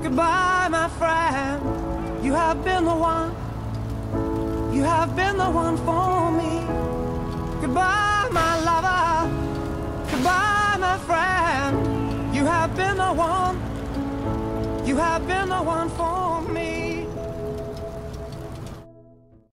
Goodbye, my friend. You have been the one. You have been the one for me. Goodbye, my lover. Goodbye, my friend. You have been the one. You have been the one for me.